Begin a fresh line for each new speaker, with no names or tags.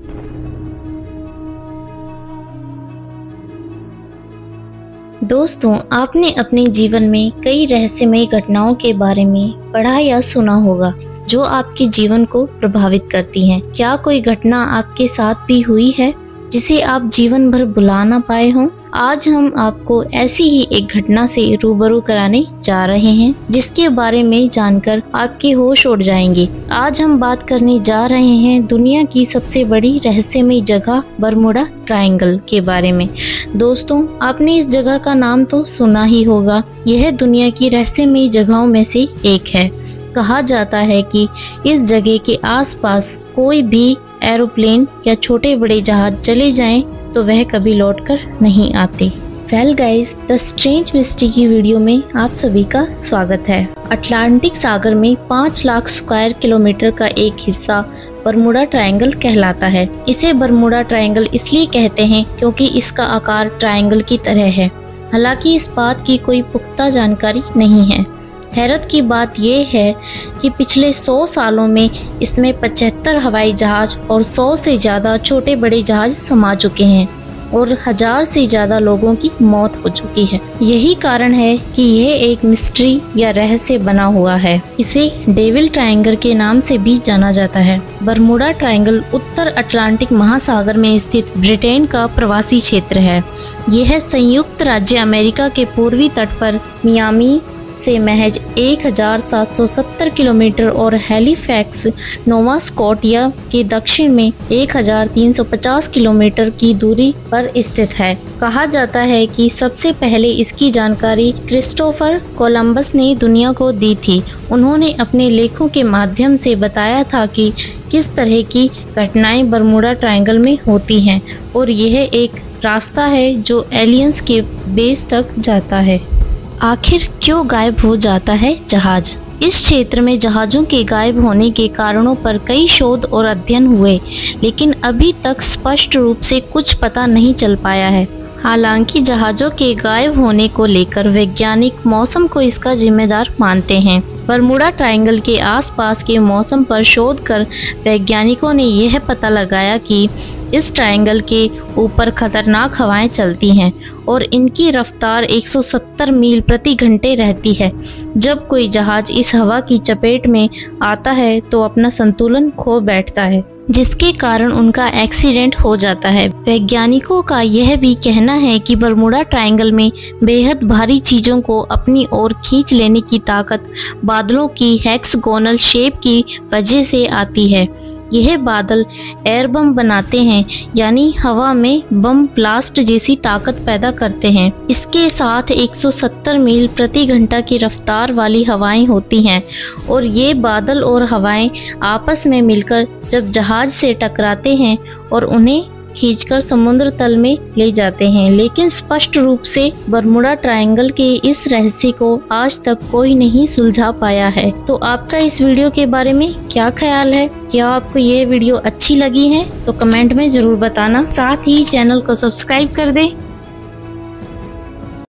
दोस्तों, आपने अपने जीवन में कई रहस्यमय घटनाओं के बारे में पढ़ा या सुना होगा जो आपके जीवन को प्रभावित करती हैं। क्या कोई घटना आपके साथ भी हुई है जिसे आप जीवन भर भुला ना पाए हों? आज हम आपको ऐसी ही एक घटना से रूबरू कराने जा रहे हैं जिसके बारे में जानकर आपके होश उड़ जाएंगे। आज हम बात करने जा रहे हैं दुनिया की सबसे बड़ी रहस्यमय जगह बरमुडा ट्रायंगल के बारे में। दोस्तों, आपने इस जगह का नाम तो सुना ही होगा। यह दुनिया की रहस्यमय जगहों में से एक है। कहा जाता है कि इस जगह के आसपास कोई भी एरोप्लेन या छोटे बड़े जहाज चले जाएं तो वह कभी लौटकर नहीं आते। Well guys, the strange mystery की वीडियो में आप सभी का स्वागत है। अटलांटिक सागर में 5 लाख स्क्वायर किलोमीटर का एक हिस्सा बरमुडा ट्रायंगल कहलाता है। इसे बरमुडा ट्रायंगल इसलिए कहते हैं क्योंकि इसका आकार ट्रायंगल की तरह है। हालांकि इस बात की कोई पुख्ता जानकारी नहीं है। हैरत की बात यह है कि पिछले 100 सालों में इसमें 75 हवाई जहाज और 100 से ज़्यादा छोटे बड़े जहाज समा चुके हैं और 1000 से ज़्यादा लोगों की मौत हो चुकी है। यही कारण है कि यह एक मिस्ट्री या रहस्य बना हुआ है। इसे डेविल ट्रायंगल के नाम से भी जाना जाता है। बरमुडा ट्रायंगल उत्तर अटलांटिक महासागर में स्थित ब्रिटेन का प्रवासी क्षेत्र है। यह संयुक्त राज्य अमेरिका के पूर्वी तट पर मियामी से महज 1770 किलोमीटर और हैलिफैक्स नोवा स्कॉटिया के दक्षिण में 1350 किलोमीटर की दूरी पर स्थित है। कहा जाता है कि सबसे पहले इसकी जानकारी क्रिस्टोफर कोलंबस ने दुनिया को दी थी। उन्होंने अपने लेखों के माध्यम से बताया था कि किस तरह की घटनाएं बरमुडा ट्रायंगल में होती हैं और यह एक रास्ता है जो एलियंस के बेस तक जाता है। आखिर क्यों गायब हो जाता है जहाज? इस क्षेत्र में जहाज़ों के गायब होने के कारणों पर कई शोध और अध्ययन हुए, लेकिन अभी तक स्पष्ट रूप से कुछ पता नहीं चल पाया है। हालांकि जहाज़ों के गायब होने को लेकर वैज्ञानिक मौसम को इसका जिम्मेदार मानते हैं। बरमुडा ट्रायंगल के आसपास के मौसम पर शोध कर वैज्ञानिकों ने यह पता लगाया कि इस ट्रायंगल के ऊपर खतरनाक हवाएं चलती हैं और इनकी रफ्तार 170 मील प्रति घंटे रहती है। जब कोई जहाज इस हवा की चपेट में आता है तो अपना संतुलन खो बैठता है, जिसके कारण उनका एक्सीडेंट हो जाता है। वैज्ञानिकों का यह भी कहना है कि बरमुडा ट्रायंगल में बेहद भारी चीजों को अपनी ओर खींच लेने की ताकत बादलों की हेक्सागोनल शेप की वजह से आती है। यह बादल एयर बम बनाते हैं, यानी हवा में बम ब्लास्ट जैसी ताकत पैदा करते हैं। इसके साथ 170 मील प्रति घंटा की रफ्तार वाली हवाएं होती हैं और ये बादल और हवाएं आपस में मिलकर जब जहाज से टकराते हैं और उन्हें खींचकर समुद्र तल में ले जाते हैं। लेकिन स्पष्ट रूप से बरमुडा ट्रायंगल के इस रहस्य को आज तक कोई नहीं सुलझा पाया है। तो आपका इस वीडियो के बारे में क्या ख्याल है? क्या आपको ये वीडियो अच्छी लगी है तो कमेंट में जरूर बताना। साथ ही चैनल को सब्सक्राइब कर दें